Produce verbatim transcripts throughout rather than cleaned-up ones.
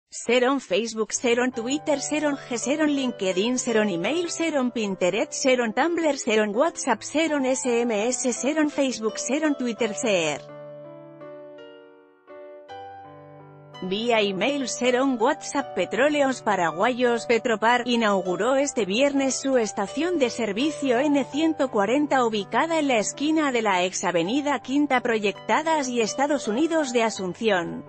Seron Facebook, Seron Twitter, Seron G, Seron LinkedIn, Seron Email, Seron Pinterest, Seron Tumblr, Seron WhatsApp, Seron S M S, Seron Facebook, Seron Twitter, Ser. Vía email Seron WhatsApp. Petróleos Paraguayos. Petropar inauguró este viernes su estación de servicio N ciento cuarenta ubicada en la esquina de la ex avenida Quinta Proyectadas y Estados Unidos de Asunción.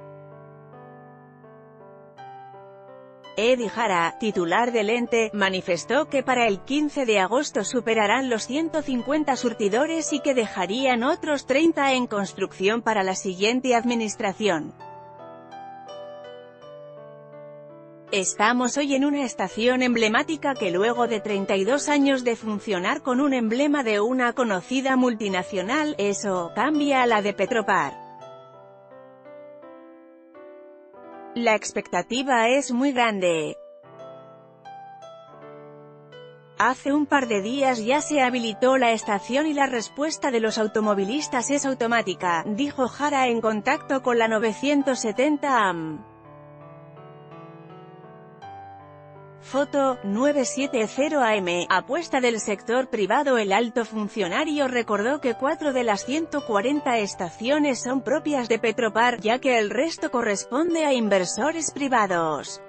Edi Jara, titular del ente, manifestó que para el quince de agosto superarán los ciento cincuenta surtidores y que dejarían otros treinta en construcción para la siguiente administración. Estamos hoy en una estación emblemática que luego de treinta y dos años de funcionar con un emblema de una conocida multinacional, eso, cambia a la de Petropar. La expectativa es muy grande. Hace un par de días ya se habilitó la estación y la respuesta de los automovilistas es automática, dijo Jara en contacto con la novecientos setenta A M. Foto, novecientos setenta A M, apuesta del sector privado. El alto funcionario recordó que cuatro de las ciento cuarenta estaciones son propias de Petropar, ya que el resto corresponde a inversores privados.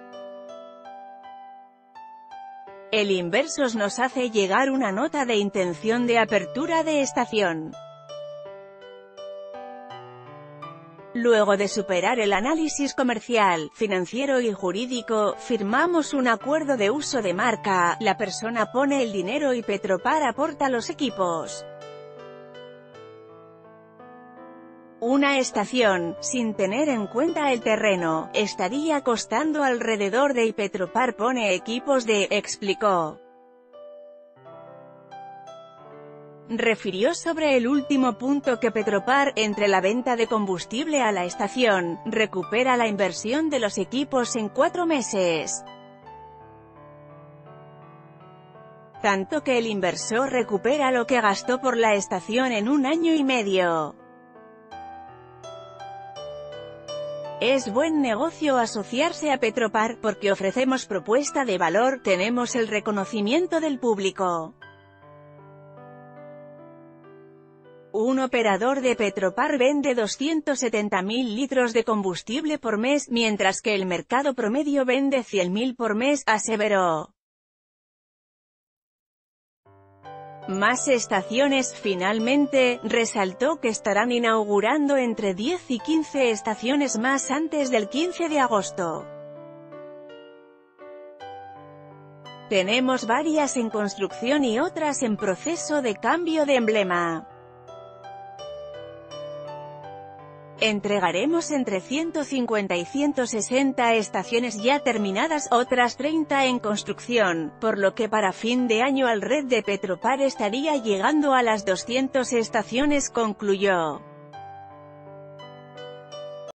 El Inversos nos hace llegar una nota de intención de apertura de estación. Luego de superar el análisis comercial, financiero y jurídico, firmamos un acuerdo de uso de marca, la persona pone el dinero y Petropar aporta los equipos. Una estación, sin tener en cuenta el terreno, estaría costando alrededor de y Petropar pone equipos de, explicó. Refirió sobre el último punto que Petropar, entre la venta de combustible a la estación, recupera la inversión de los equipos en cuatro meses. Tanto que el inversor recupera lo que gastó por la estación en un año y medio. Es buen negocio asociarse a Petropar, porque ofrecemos propuesta de valor, tenemos el reconocimiento del público. Un operador de Petropar vende doscientos setenta mil litros de combustible por mes, mientras que el mercado promedio vende cien mil por mes, aseveró. Más estaciones. Finalmente, resaltó que estarán inaugurando entre diez y quince estaciones más antes del quince de agosto. Tenemos varias en construcción y otras en proceso de cambio de emblema. Entregaremos entre ciento cincuenta y ciento sesenta estaciones ya terminadas, otras treinta en construcción, por lo que para fin de año la red de Petropar estaría llegando a las doscientas estaciones, concluyó.